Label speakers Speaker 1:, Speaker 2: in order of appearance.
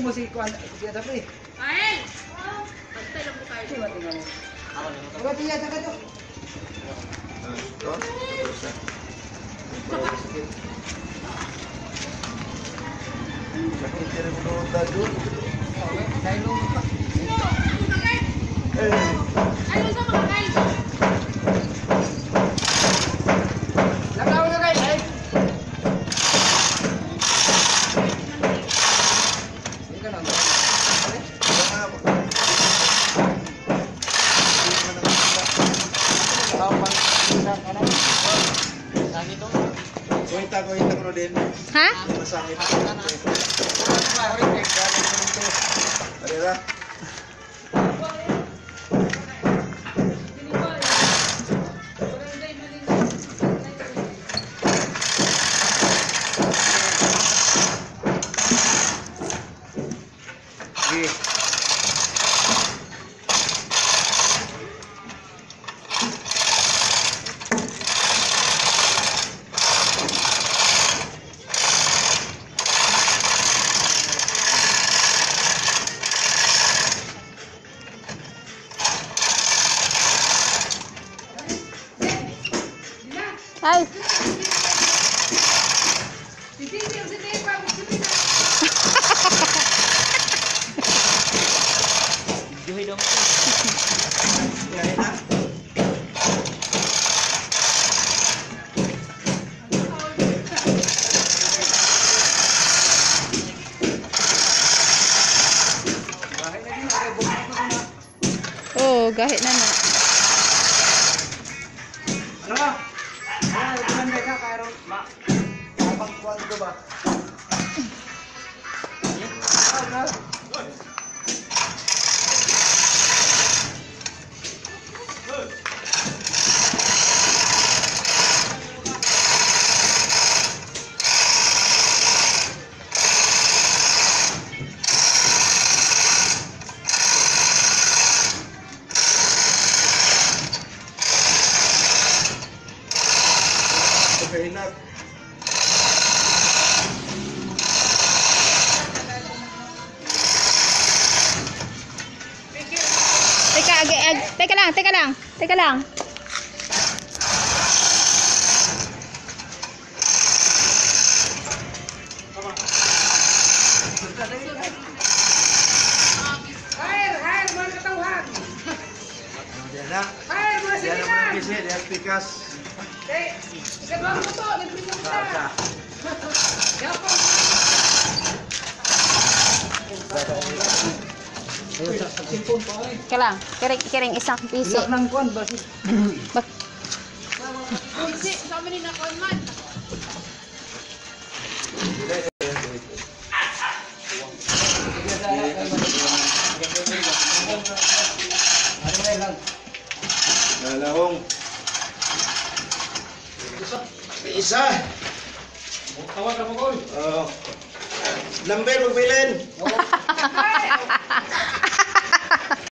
Speaker 1: mo si Kuan, si Adapi.
Speaker 2: Ay! Basta lang po kayo.
Speaker 1: Tingnan mo. Wala tiya sa kato.
Speaker 3: Ito. Sakit din mo dado.
Speaker 1: Dahil mo pa.
Speaker 2: Ano sa mga guys?
Speaker 1: Lakaw na guys. Ay. Ika lang.
Speaker 3: Kuita ko din.
Speaker 4: Ha?
Speaker 3: Masakit. Adira.
Speaker 4: Ay.
Speaker 1: Juhi dong.
Speaker 3: Ngayon na.
Speaker 4: Oh, gahit na na.
Speaker 1: Ano ba? Ah, ito man ka kaya ma. Kapag kuan ko ba?
Speaker 3: Kahinat.
Speaker 4: Teka lang.
Speaker 1: Hair, mga katawhan.
Speaker 3: Diyan na.
Speaker 1: Hair, mga
Speaker 3: Diyan na
Speaker 1: sinihan.
Speaker 3: mga pisi. Diyan pikas.
Speaker 1: Ikagawa mo to, nagpinong ka. Yapon.
Speaker 4: Teka lang. Kiring isang pisi.
Speaker 1: Ilak ng kuan ba?
Speaker 2: Kasi, sa amin na kon man.
Speaker 3: Lalahong. Isa.
Speaker 1: Tawag ka mo, Gol.
Speaker 3: Number magbilin.